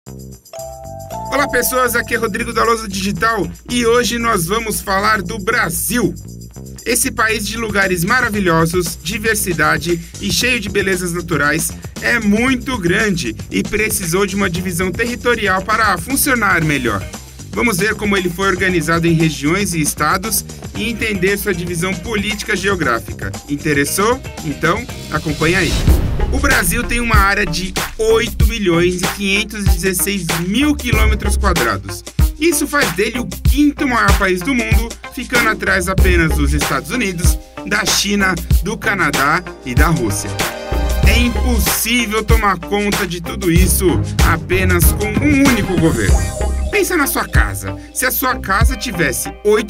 Olá pessoas, aqui é Rodrigo da Lousa Digital e hoje nós vamos falar do Brasil. Esse país de lugares maravilhosos, diversidade e cheio de belezas naturais é muito grande e precisou de uma divisão territorial para funcionar melhor. Vamos ver como ele foi organizado em regiões e estados e entender sua divisão política geográfica. Interessou? Então, acompanha aí. O Brasil tem uma área de 8.516.000 km². Isso faz dele o quinto maior país do mundo, ficando atrás apenas dos Estados Unidos, da China, do Canadá e da Rússia. É impossível tomar conta de tudo isso apenas com um único governo. Pensa na sua casa. Se a sua casa tivesse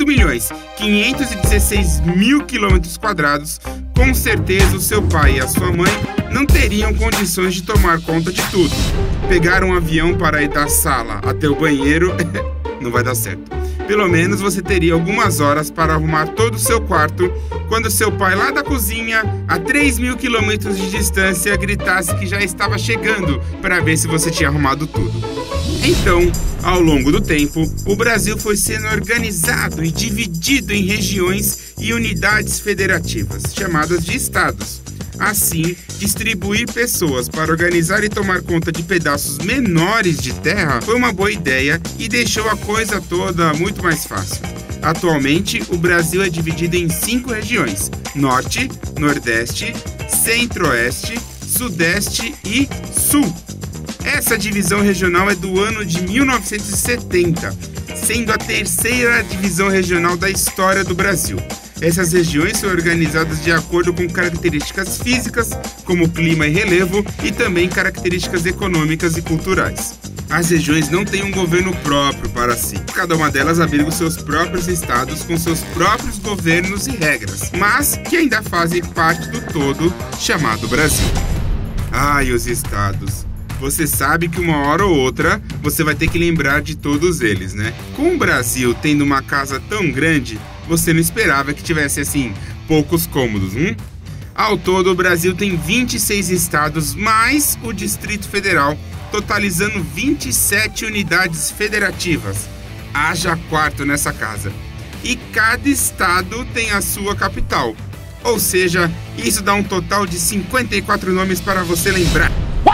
8.516.000 km², com certeza o seu pai e a sua mãe não teriam condições de tomar conta de tudo. Pegar um avião para ir da sala até o banheiro não vai dar certo. Pelo menos você teria algumas horas para arrumar todo o seu quarto quando seu pai lá da cozinha, a 3.000 km de distância, gritasse que já estava chegando para ver se você tinha arrumado tudo. Então, ao longo do tempo, o Brasil foi sendo organizado e dividido em regiões e unidades federativas, chamadas de estados. Assim, distribuir pessoas para organizar e tomar conta de pedaços menores de terra foi uma boa ideia e deixou a coisa toda muito mais fácil. Atualmente, o Brasil é dividido em 5 regiões: Norte, Nordeste, Centro-Oeste, Sudeste e Sul. Essa divisão regional é do ano de 1970, sendo a terceira divisão regional da história do Brasil. Essas regiões são organizadas de acordo com características físicas, como clima e relevo, e também características econômicas e culturais. As regiões não têm um governo próprio para si. Cada uma delas abriga os seus próprios estados com seus próprios governos e regras, mas que ainda fazem parte do todo chamado Brasil. Ai, os estados! Você sabe que uma hora ou outra você vai ter que lembrar de todos eles, né? Com o Brasil tendo uma casa tão grande, você não esperava que tivesse, assim, poucos cômodos, Ao todo, o Brasil tem 26 estados, mais o Distrito Federal, totalizando 27 unidades federativas. Haja quarto nessa casa. E cada estado tem a sua capital. Ou seja, isso dá um total de 54 nomes para você lembrar.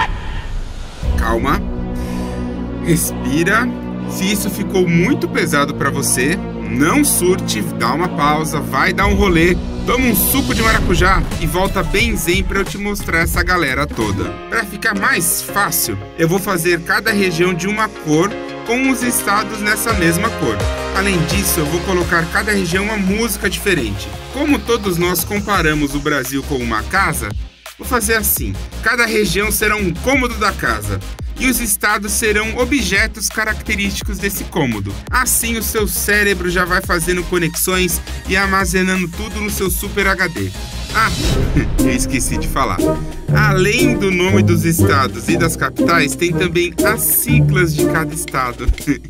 Calma, respira. Se isso ficou muito pesado para você, não surte, dá uma pausa, vai dar um rolê, toma um suco de maracujá e volta bem zen para eu te mostrar essa galera toda. Para ficar mais fácil, eu vou fazer cada região de uma cor com os estados nessa mesma cor. Além disso, eu vou colocar cada região uma música diferente. Como todos nós comparamos o Brasil com uma casa, vou fazer assim: cada região será um cômodo da casa e os estados serão objetos característicos desse cômodo. Assim o seu cérebro já vai fazendo conexões e armazenando tudo no seu Super HD. Eu esqueci de falar. Além do nome dos estados e das capitais, tem também as siglas de cada estado.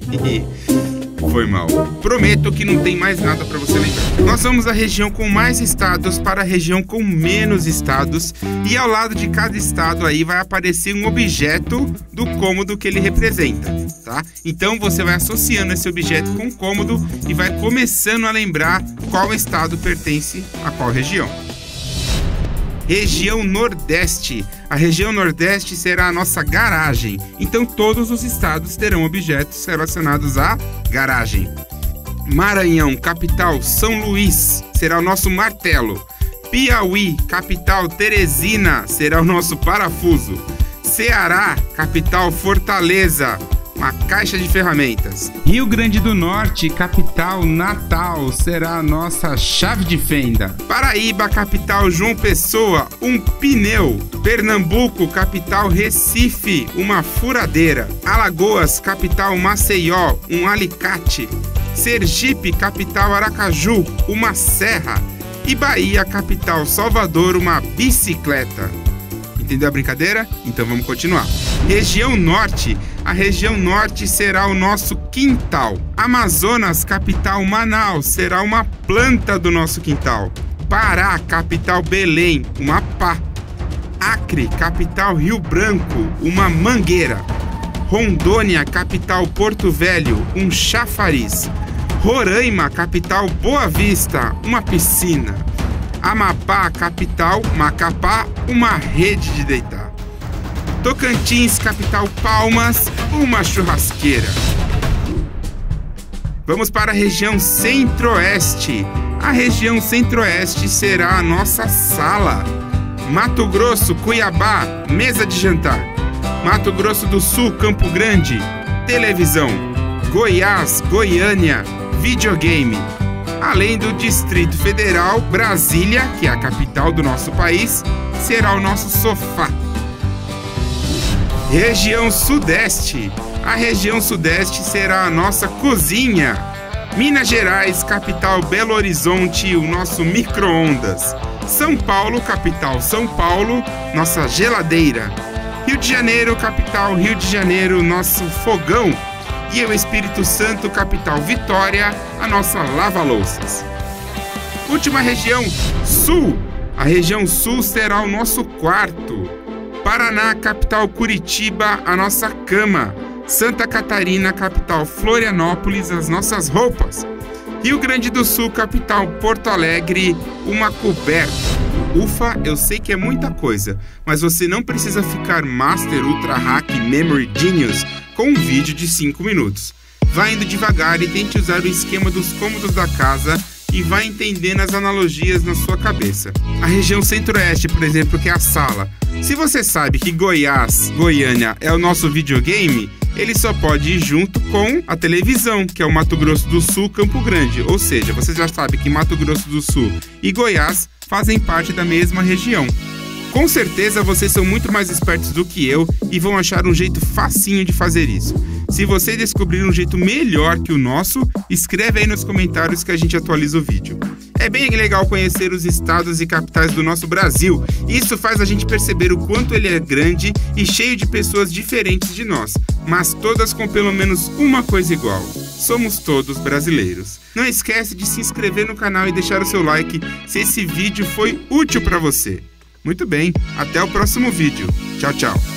Foi mal. Prometo que não tem mais nada para você lembrar. Nós vamos da região com mais estados para a região com menos estados e ao lado de cada estado aí vai aparecer um objeto do cômodo que ele representa, tá? Então você vai associando esse objeto com o cômodo e vai começando a lembrar qual estado pertence a qual região. Região Nordeste. A região Nordeste será a nossa garagem. Então todos os estados terão objetos relacionados à garagem. Maranhão, capital São Luís, será o nosso martelo. Piauí, capital Teresina, será o nosso parafuso. Ceará, capital Fortaleza, uma caixa de ferramentas. Rio Grande do Norte, capital Natal, será a nossa chave de fenda. Paraíba, capital João Pessoa, um pneu. Pernambuco, capital Recife, uma furadeira. Alagoas, capital Maceió, um alicate. Sergipe, capital Aracaju, uma serra. E Bahia, capital Salvador, uma bicicleta. Entendeu a brincadeira? Então vamos continuar. Região Norte. A região Norte será o nosso quintal. Amazonas, capital Manaus, será uma planta do nosso quintal. Pará, capital Belém, uma pá. Acre, capital Rio Branco, uma mangueira. Rondônia, capital Porto Velho, um chafariz. Roraima, capital Boa Vista, uma piscina. Amapá, capital Macapá, uma rede de deitar. Tocantins, capital Palmas, uma churrasqueira. Vamos para a região Centro-Oeste. A região Centro-Oeste será a nossa sala. Mato Grosso, Cuiabá, mesa de jantar. Mato Grosso do Sul, Campo Grande, televisão. Goiás, Goiânia, videogame. Além do Distrito Federal, Brasília, que é a capital do nosso país, será o nosso sofá. Região Sudeste. A região Sudeste será a nossa cozinha. Minas Gerais, capital Belo Horizonte, o nosso micro-ondas. São Paulo, capital São Paulo, nossa geladeira. Rio de Janeiro, capital Rio de Janeiro, nosso fogão. E o Espírito Santo, capital Vitória, a nossa lava-louças. Última região, Sul. A região Sul será o nosso quarto. Paraná, capital Curitiba, a nossa cama. Santa Catarina, capital Florianópolis, as nossas roupas. Rio Grande do Sul, capital Porto Alegre, uma coberta. Ufa, eu sei que é muita coisa, mas você não precisa ficar Master Ultra Hack Memory Genius com um vídeo de 5 minutos. Vá indo devagar e tente usar o esquema dos cômodos da casa e vá entendendo as analogias na sua cabeça. A região Centro-Oeste, por exemplo, que é a sala. Se você sabe que Goiás, Goiânia é o nosso videogame, ele só pode ir junto com a televisão, que é o Mato Grosso do Sul, Campo Grande. Ou seja, você já sabe que Mato Grosso do Sul e Goiás fazem parte da mesma região. Com certeza vocês são muito mais espertos do que eu e vão achar um jeito facinho de fazer isso. Se você descobrir um jeito melhor que o nosso, escreve aí nos comentários que a gente atualiza o vídeo. É bem legal conhecer os estados e capitais do nosso Brasil. Isso faz a gente perceber o quanto ele é grande e cheio de pessoas diferentes de nós, mas todas com pelo menos uma coisa igual. Somos todos brasileiros. Não esquece de se inscrever no canal e deixar o seu like se esse vídeo foi útil para você. Muito bem, até o próximo vídeo. Tchau, tchau.